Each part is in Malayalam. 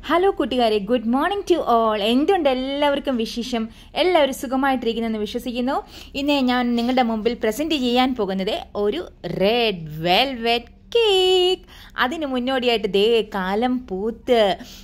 ഹലോ കൂട്ടുകാരെ, ഗുഡ് മോർണിംഗ് ടു ഓൾ. എന്തുണ്ട് എല്ലാവർക്കും വിശേഷം? എല്ലാവരും സുഖമായിട്ടിരിക്കുന്നെന്ന് വിശ്വസിക്കുന്നു. ഇന്ന് ഞാൻ നിങ്ങളുടെ മുമ്പിൽ പ്രസൻറ്റ് ചെയ്യാൻ പോകുന്നത് ഒരു റെഡ് വെൽവെറ്റ് കേക്ക്. അതിന് മുന്നോടിയായിട്ട് ദേ കാലം പൂത്ത്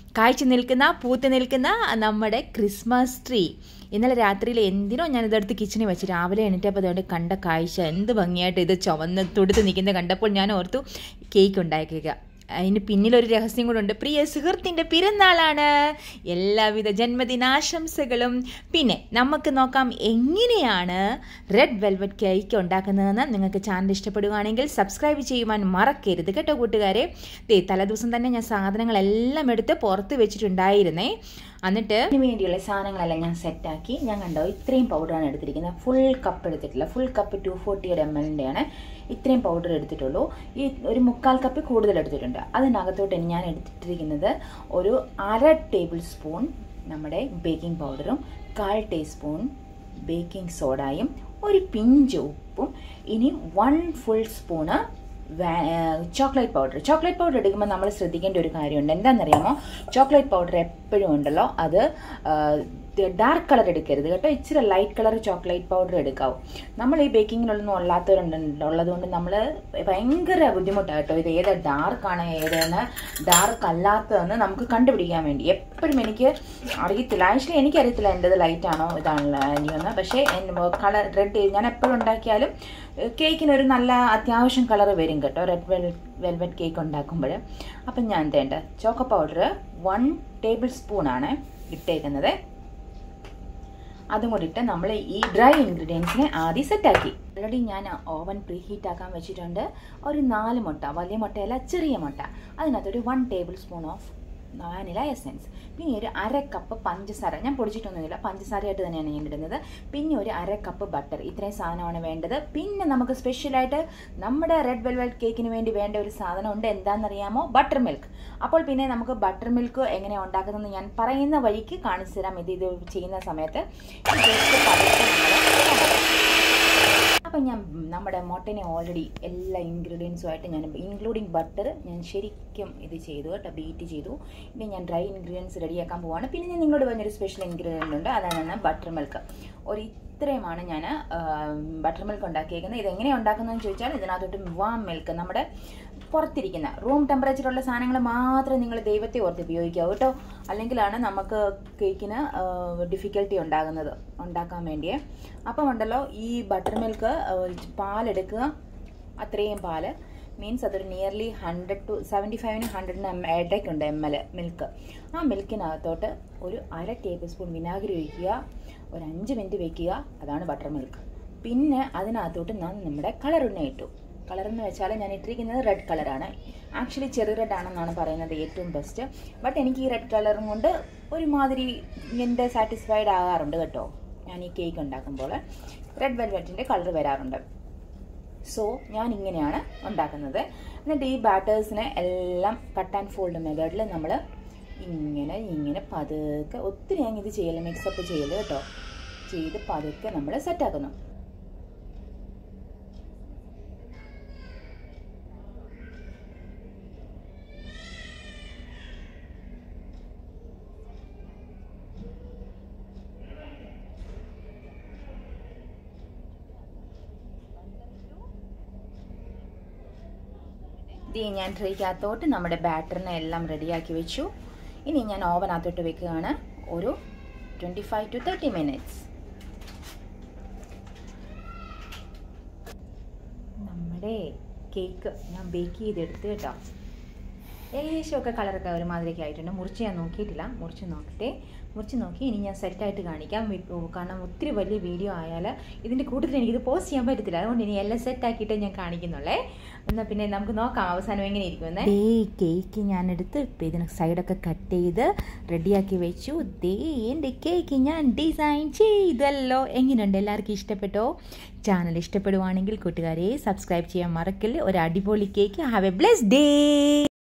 നിൽക്കുന്ന നമ്മുടെ ക്രിസ്മസ് ട്രീ. ഇന്നലെ രാത്രിയിൽ എന്തിനോ ഞാനിതെടുത്ത് കിച്ചണിൽ വെച്ച് രാവിലെ എണീറ്റപ്പോൾ അതുകൊണ്ട് കണ്ട കാഴ്ച എന്ത് ഭംഗിയായിട്ട് ഇത് ചുവന്ന് തുടുത്ത് നിൽക്കുന്നത് കണ്ടപ്പോൾ ഞാൻ ഓർത്തു കേക്ക് ഉണ്ടാക്കുക. അതിന് പിന്നിലൊരു രഹസ്യം കൂടെ ഉണ്ട്. പ്രിയ സുഹൃത്തിൻ്റെ പിറന്നാളാണ്. എല്ലാവിധ ജന്മദിനാശംസകളും. പിന്നെ നമുക്ക് നോക്കാം എങ്ങനെയാണ് റെഡ് വെൽവെറ്റ് കേക്ക് ഉണ്ടാക്കുന്നതെന്ന്. നിങ്ങൾക്ക് ചാനൽ ഇഷ്ടപ്പെടുകയാണെങ്കിൽ സബ്സ്ക്രൈബ് ചെയ്യുവാൻ മറക്കരുത് കേട്ടോ കൂട്ടുകാരെ. തലേദിവസം തന്നെ ഞാൻ സാധനങ്ങളെല്ലാം എടുത്ത് പുറത്ത് വെച്ചിട്ടുണ്ടായിരുന്നേ. എന്നിട്ട് അതിന് വേണ്ടിയുള്ള സാധനങ്ങളെല്ലാം ഞാൻ സെറ്റാക്കി. ഞാൻ കണ്ടോ ഇത്രയും പൗഡറാണ് എടുത്തിരിക്കുന്നത്. ഫുൾ കപ്പ് എടുത്തിട്ടില്ല. ഫുൾ കപ്പ് 240 ml ഇത്രയും പൗഡർ എടുത്തിട്ടുള്ളൂ. ഈ ഒരു 1/4 കപ്പ് കൂടുതൽ എടുത്തിട്ടുണ്ട്. അതിനകത്തോട്ട് ഞാൻ എടുത്തിട്ടിരിക്കുന്നത് ഒരു 1/2 ടേബിൾ സ്പൂൺ നമ്മുടെ ബേക്കിംഗ് പൗഡറും 1/4 ടീസ്പൂൺ ബേക്കിംഗ് സോഡയും ഒരു പിഞ്ച് ഉപ്പും ഇനി 1 ഫുൾ സ്പൂണ് ചോക്ലേറ്റ് പൗഡർ എടുക്കുമ്പോൾ നമ്മൾ ശ്രദ്ധിക്കേണ്ട ഒരു കാര്യമുണ്ട്. എന്താണെന്നറിയാമോ? ചോക്ലേറ്റ് പൗഡർ എപ്പോഴും ഉണ്ടല്ലോ അത് ഡാർക്ക് കളർ എടുക്കരുത് കേട്ടോ. ഇച്ചിരി ലൈറ്റ് കളർ ചോക്ലേറ്റ് പൗഡർ എടുക്കാവും. നമ്മൾ ഈ ബേക്കിങ്ങിലൊന്നും ഉള്ളതുകൊണ്ട് നമ്മൾ ഭയങ്കര ബുദ്ധിമുട്ടാണ് കേട്ടോ. ഇത് ഏത് ഡാർക്കാണ് ഏതാണ് ഡാർക്ക് അല്ലാത്തതെന്ന് നമുക്ക് കണ്ടുപിടിക്കാൻ വേണ്ടി. എപ്പോഴും എനിക്ക് അറിയത്തില്ല, ആക്ച്വലി എനിക്കറിയത്തില്ല എൻ്റെത് ലൈറ്റാണോ ഇതാണല്ലോ എന്ന്. പക്ഷേ കളർ റെഡ് ഞാൻ എപ്പോഴും ഉണ്ടാക്കിയാലും കേക്കിനൊരു നല്ല അത്യാവശ്യം കളർ വരും കേട്ടോ റെഡ് വെൽവെറ്റ് കേക്ക് ഉണ്ടാക്കുമ്പോൾ. അപ്പം ഞാൻ തേണ്ട ചോക്കോ പൗഡർ 1 ടേബിൾ സ്പൂണാണ് ഇട്ടേക്കുന്നത്. അതും കൂടിയിട്ട് നമ്മൾ ഈ ഡ്രൈ ഇൻഗ്രീഡിയൻസിനെ ആദ്യം സെറ്റാക്കി. ഓൾറെഡി ഞാൻ ഓവൻ പ്രീ ഹീറ്റ് ആക്കാൻ വെച്ചിട്ടുണ്ട്. ഒരു 4 മുട്ട, വലിയ മുട്ടയല്ല ചെറിയ മുട്ട, അതിനകത്തൊരു 1 tablespoon of vanilla essence, പിന്നെ ഒരു 1/2 കപ്പ് പഞ്ചസാര. ഞാൻ പൊടിച്ചിട്ടൊന്നുമില്ല, പഞ്ചസാരയായിട്ട് തന്നെയാണ് ഞാൻ ഇടുന്നത്. പിന്നെ ഒരു 1/2 കപ്പ് ബട്ടർ. ഇത്രയും സാധനമാണ് വേണ്ടത്. പിന്നെ നമുക്ക് സ്പെഷ്യലായിട്ട് നമ്മുടെ റെഡ് വെൽവെറ്റ് കേക്കിന് വേണ്ടി വേണ്ട ഒരു സാധനമുണ്ട്. എന്താണെന്നറിയാമോ? Buttermilk. അപ്പോൾ പിന്നെ നമുക്ക് ബട്ടർ മിൽക്ക് എങ്ങനെയാണ് ഉണ്ടാക്കുന്നതെന്ന് ഞാൻ പറയുന്ന വഴിക്ക് കാണിച്ചു തരാം. ഇത് ചെയ്യുന്ന സമയത്ത് അപ്പം ഞാൻ നമ്മുടെ മുട്ടനെ ഓൾറെഡി എല്ലാ ഇൻഗ്രീഡിയൻസുമായിട്ട് ഞാൻ ഇൻക്ലൂഡിങ് ബട്ടർ ഞാൻ ശരിക്കും ഇത് ചെയ്തു കേട്ടോ, ബീറ്റ് ചെയ്തു. ഇനി ഞാൻ ഡ്രൈ ഇൻഗ്രീഡിയൻസ് റെഡിയാക്കാൻ പോവാണ്. പിന്നെ ഞാൻ നിങ്ങളോട് പറഞ്ഞൊരു സ്പെഷ്യൽ ഇൻഗ്രീഡിയൻ്റ് ഉണ്ട്, അതാണ് ബട്ടർ മിൽക്ക്. ഇത്രയുമാണ് ഞാൻ ബട്ടർ മിൽക്ക് ഉണ്ടാക്കിയേക്കുന്നത്. ഇതെങ്ങനെയാണ് ഉണ്ടാക്കുന്നതെന്ന് ചോദിച്ചാൽ ഇതിനകത്തോട്ട് വാം മിൽക്ക്, നമ്മുടെ പുറത്തിരിക്കുന്ന റൂം ടെമ്പറേച്ചറുള്ള സാധനങ്ങൾ മാത്രം നിങ്ങൾ ദൈവത്തെ ഓർത്ത് ഉപയോഗിക്കുക കേട്ടോ. അല്ലെങ്കിലാണ് നമുക്ക് കേക്കിന് ഡിഫിക്കൽട്ടി ഉണ്ടാക്കാൻ വേണ്ടിയേ. അപ്പം ഉണ്ടല്ലോ ഈ ബട്ടർ മിൽക്ക് പാലെടുക്കുക. അത്രയും പാല് മീൻസ് അതൊരു നിയർലി 100 to 75-100 ഇടയ്ക്കുണ്ട് ml മിൽക്ക്. ആ മിൽക്കിനകത്തോട്ട് ഒരു 1/2 ടേബിൾ സ്പൂൺ വിനാഗിരി ഒഴിക്കുക, ഒരു 5 മിനിറ്റ് വെക്കുക. അതാണ് ബട്ടർ മിൽക്ക്. പിന്നെ അതിനകത്തോട്ട് ഞാൻ നമ്മുടെ കളറുണ്ണ ഇട്ടു. കളറെന്ന് വെച്ചാൽ ഞാൻ ഇട്ടിരിക്കുന്നത് റെഡ് കളറാണ്. ആക്ച്വലി ചെറിയ റെഡ് ആണെന്നാണ് പറയുന്നത് ഏറ്റവും ബെസ്റ്റ്. ബട്ട് എനിക്ക് ഈ റെഡ് കളറും കൊണ്ട് ഒരുമാതിരി എൻ്റെ സാറ്റിസ്ഫൈഡ് ആകാറുണ്ട് കേട്ടോ. ഞാൻ ഈ കേക്ക് ഉണ്ടാക്കുമ്പോൾ റെഡ് വെൽവെറ്റിൻ്റെ കളർ വരാറുണ്ട്. സോ ഞാൻ ഇങ്ങനെയാണ് ഉണ്ടാക്കുന്നത്. എന്നിട്ട് ഈ ബാറ്റേഴ്സിനെ എല്ലാം കട്ട് ആൻഡ് ഫോൾഡ് മെത്തേഡിൽ നമ്മൾ ഇങ്ങനെ പതുക്കെ, ഒത്തിരി ഞാൻ ഇത് ചെയ്യല്, മിക്സപ്പ് ചെയ്യല് കേട്ടോ, ചെയ്ത് പതുക്കെ നമ്മൾ സെറ്റാക്കുന്നു. ഞാൻ ട്രേക്കകത്തോട്ട് നമ്മുടെ ബാറ്ററിനെ എല്ലാം റെഡിയാക്കി വെച്ചു. ഇനി ഞാൻ ഓവനകത്തോട്ട് വെക്കുകയാണ് ഒരു 25 to 30 minutes. നമ്മുടെ കേക്ക് ഞാൻ ബേക്ക് ചെയ്തെടുത്ത് കേട്ടോ. ഏകദേശമൊക്കെ കളറൊക്കെ ഒരുമാതിരിയൊക്കെ ആയിട്ടുണ്ട്. മുറിച്ച് ഞാൻ നോക്കിയിട്ടില്ല, മുറിച്ച് നോക്കി ഇനി ഞാൻ സെറ്റായിട്ട് കാണിക്കാം. കാരണം ഒത്തിരി വലിയ വീഡിയോ ആയാൽ ഇതിൻ്റെ കൂട്ടത്തിൽ എനിക്കിത് പോസ്റ്റ് ചെയ്യാൻ പറ്റത്തില്ല. അതുകൊണ്ട് ഇനി എല്ലാം സെറ്റാക്കിയിട്ട് ഞാൻ കാണിക്കുന്നുള്ളേ. എന്നാൽ പിന്നെ നമുക്ക് നോക്കാം അവസാനം എങ്ങനെ ഇരിക്കുമെന്ന്. കേക്ക് ഞാനെടുത്ത് ഇതിന് സൈഡൊക്കെ കട്ട് ചെയ്ത് റെഡിയാക്കി വെച്ചു. എൻ്റെ കേക്ക് ഞാൻ ഡിസൈൻ ചെയ്തല്ലോ. എങ്ങനെയുണ്ട്? എല്ലാവർക്കും ഇഷ്ടപ്പെട്ടോ? ചാനൽ ഇഷ്ടപ്പെടുവാണെങ്കിൽ കൂട്ടുകാരെ സബ്സ്ക്രൈബ് ചെയ്യാൻ മറക്കല്ലേ. ഒരു അടിപൊളി cake. Have a blessed day.